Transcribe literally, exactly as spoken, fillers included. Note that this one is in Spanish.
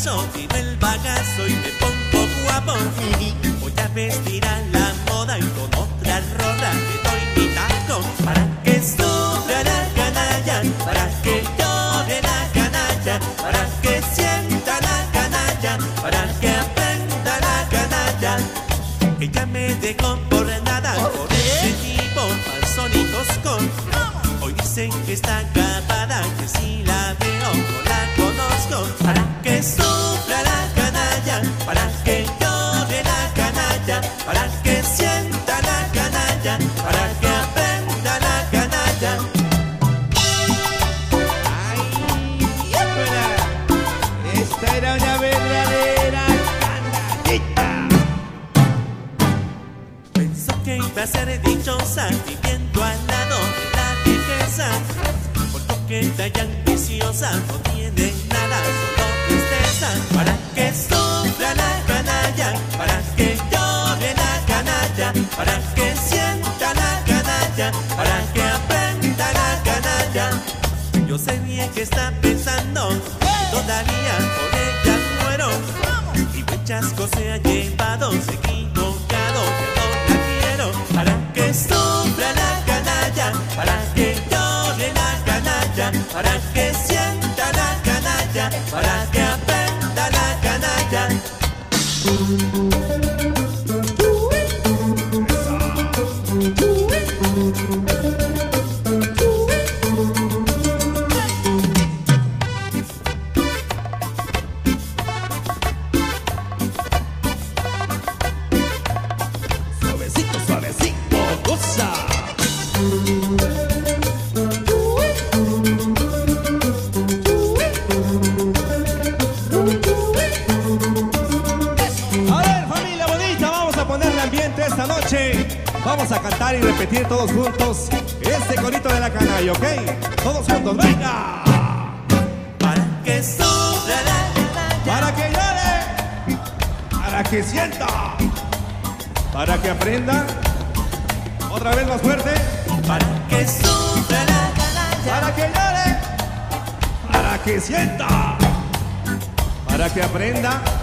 paso, tiro el bagazo y me pongo guapo. Voy a vestir a la moda y con otra roda le doy mi taco. Para que sufra la canalla, para que llore la canalla, para que sienta la canalla, para que aprenda la canalla. Que ya me dejó por nada, por ese tipo falso y tosco. Hoy dicen que está acabada, que si la veo no la conozco. Para que sufra la canalla, para que llore la canalla, para que sienta la canalla, para que aprenda la canalla. Ay, espera, esta era una verdadera canallita. Pensó que iba a ser dichosa viviendo al lado de la riqueza. Por lo que ella ambiciosa no tiene nada, solo tristeza. Para que sufra la canalla, para que llore la canalla, para que sienta la canalla, para que aprenda la canalla. Yo sé bien que está pensando, todavía por ella muero. Y muchas cosas se ha llevado, se ha equivocado, que no la quiero. Para que sufra la canalla, para que llore la canalla, para que sienta la canalla, para que aprenda la canalla. Suavecito, suavecito, goza. A ver, familia bonita, vamos a ponerle ambiente esta noche. Vamos a cantar y repetir todos juntos este corito de la canalla, ¿ok? Todos juntos, venga. Para que sufra la canalla, Para que llore, para que sienta, para que aprenda. Otra vez más fuerte. para que sufra la canalla, Para que llore, para que sienta, para que aprenda.